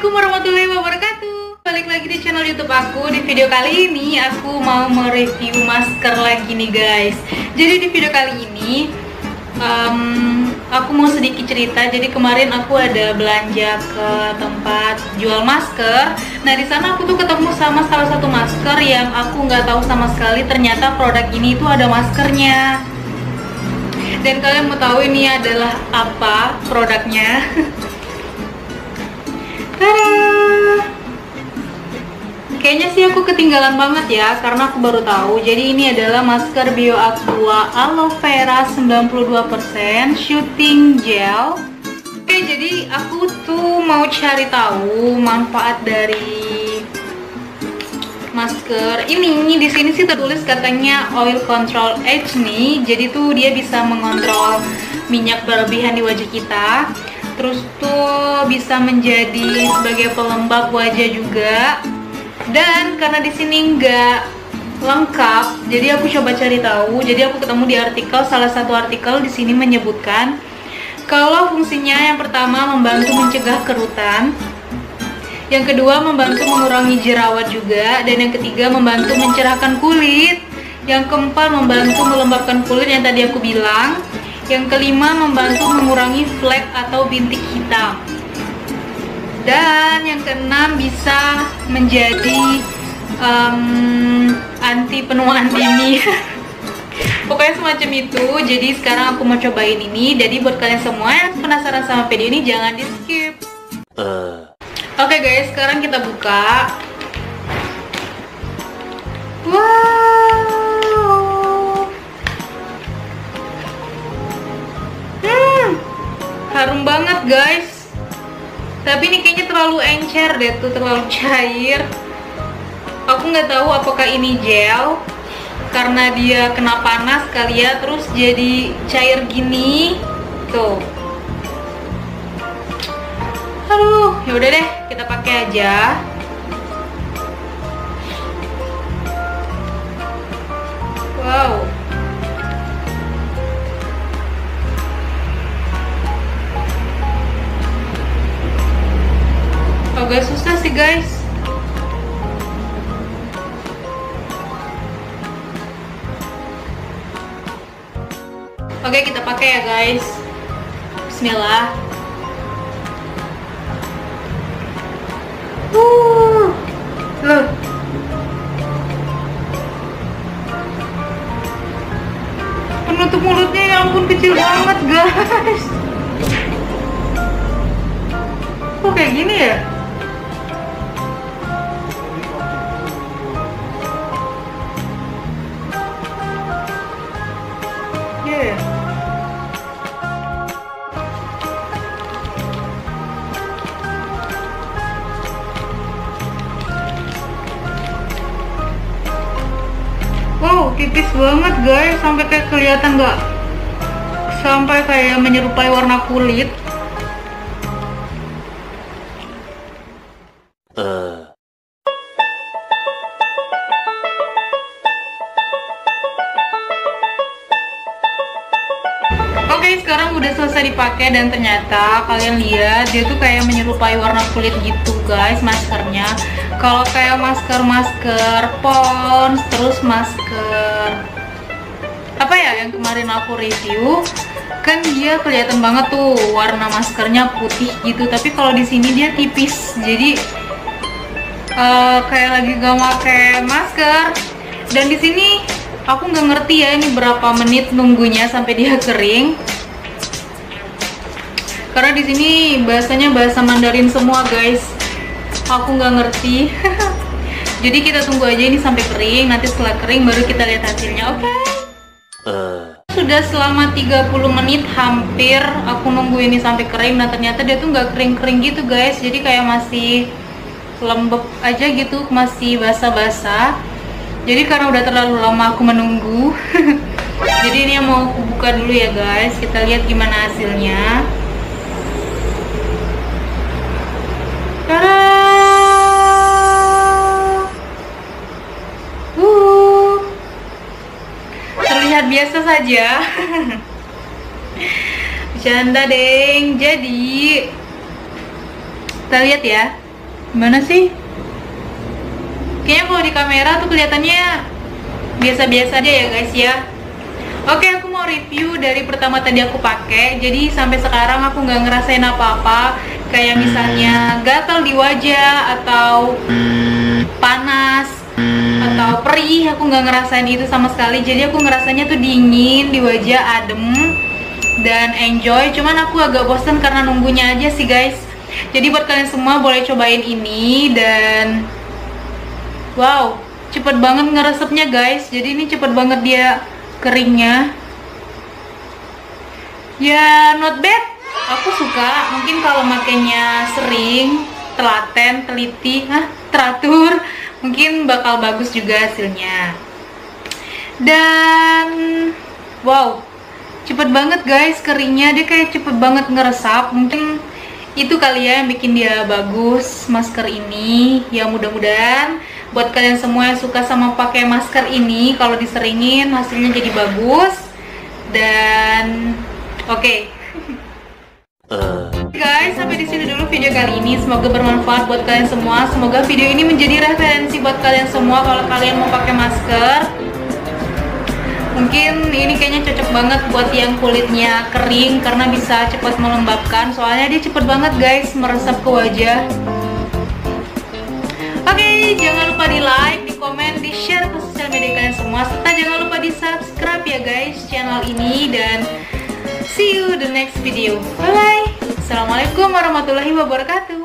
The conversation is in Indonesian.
Assalamualaikum warahmatullahi wabarakatuh. Balik lagi di channel YouTube aku. Di video kali ini aku mau mereview masker lagi nih guys. Jadi di video kali ini aku mau sedikit cerita. Jadi kemarin aku ada belanja ke tempat jual masker. Nah di sana aku tuh ketemu sama salah satu masker yang aku nggak tahu sama sekali. Ternyata produk ini tuh ada maskernya. Dan kalian mau tahu ini adalah apa produknya? Tada! Kayaknya sih aku ketinggalan banget ya, karena aku baru tahu. Jadi ini adalah masker Bio Aqua Aloe Vera 92% Shooting Gel. Oke, jadi aku tuh mau cari tahu manfaat dari masker ini. Di sini sih tertulis katanya Oil Control Edge nih. Jadi tuh dia bisa mengontrol minyak berlebihan di wajah kita. Terus tuh bisa menjadi sebagai pelembab wajah juga. Dan karena di sini nggak lengkap, jadi aku coba cari tahu. Jadi aku ketemu di artikel, salah satu artikel di sini menyebutkan kalau fungsinya yang pertama membantu mencegah kerutan, yang kedua membantu mengurangi jerawat juga, dan yang ketiga membantu mencerahkan kulit, yang keempat membantu melembabkan kulit yang tadi aku bilang, yang kelima membantu mengurangi flek atau bintik hitam, dan yang keenam bisa menjadi anti penuaan dini. Pokoknya semacam itu. Jadi sekarang aku mau cobain ini. Jadi buat kalian semua yang penasaran sama video ini jangan di skip. Oke guys, sekarang kita buka. Wow, harum banget guys. Tapi ini kayaknya terlalu encer deh tuh, terlalu cair. Aku nggak tahu apakah ini gel karena dia kena panas kali ya, terus jadi cair gini tuh. Aduh, yaudah deh, kita pakai aja. Wow. Agak susah sih guys. Oke, kita pakai ya guys. Bismillah. Loh. Penutup mulutnya ya ampun kecil banget guys. Kok kayak gini ya? Wow, tipis banget guys, sampai kayak kelihatan nggak, sampai kayak menyerupai warna kulit. Oke, sekarang udah selesai dipakai dan ternyata kalian lihat dia tuh kayak menyerupai warna kulit gitu guys maskernya. Kalau kayak masker Pond's, terus masker apa ya yang kemarin aku review, kan dia kelihatan banget tuh warna maskernya putih gitu. Tapi kalau di sini dia tipis, jadi kayak lagi gak pakai masker. Dan di sini aku nggak ngerti ya ini berapa menit nunggunya sampai dia kering. Karena di sini bahasanya bahasa Mandarin semua guys. Aku nggak ngerti. Jadi kita tunggu aja ini sampai kering. Nanti setelah kering baru kita lihat hasilnya. Oke. Sudah selama 30 menit hampir aku nunggu ini sampai kering. Nah ternyata dia tuh nggak kering-kering gitu guys. Jadi kayak masih lembab aja gitu, masih basah-basah. Jadi karena udah terlalu lama aku menunggu, jadi ini yang mau aku buka dulu ya guys. Kita lihat gimana hasilnya. Tada! Terlihat biasa saja. Bercanda deng. Jadi kita lihat ya. Gimana sih? Kayaknya kalau di kamera tuh kelihatannya biasa-biasa aja ya guys ya. Oke, aku mau review dari pertama tadi aku pakai. Jadi sampai sekarang aku nggak ngerasain apa-apa. Kayak misalnya gatal di wajah atau panas atau perih, aku nggak ngerasain itu sama sekali. Jadi aku ngerasanya tuh dingin di wajah, adem dan enjoy. Cuman aku agak bosen karena nunggunya aja sih guys. Jadi buat kalian semua boleh cobain ini. Dan wow, cepet banget ngeresepnya guys. Jadi ini cepet banget dia keringnya. Ya not bad, aku suka. Mungkin kalau makainya sering, telaten, teliti, teratur, mungkin bakal bagus juga hasilnya. Dan wow, cepet banget guys keringnya. Dia kayak cepet banget ngeresap. Mungkin itu kali ya yang bikin dia bagus masker ini. Ya mudah-mudahan buat kalian semua yang suka sama pakai masker ini, kalau diseringin hasilnya jadi bagus. Dan oke. Guys, sampai di sini dulu video kali ini. Semoga bermanfaat buat kalian semua. Semoga video ini menjadi referensi buat kalian semua kalau kalian mau pakai masker. Mungkin ini kayaknya cocok banget buat yang kulitnya kering karena bisa cepat melembabkan. Soalnya dia cepet banget guys meresap ke wajah. Oke, jangan lupa di like, di komen, di share ke sosial media kalian semua. Serta jangan lupa di subscribe ya guys channel ini. Dan see you the next video. Bye bye. Assalamualaikum warahmatullahi wabarakatuh.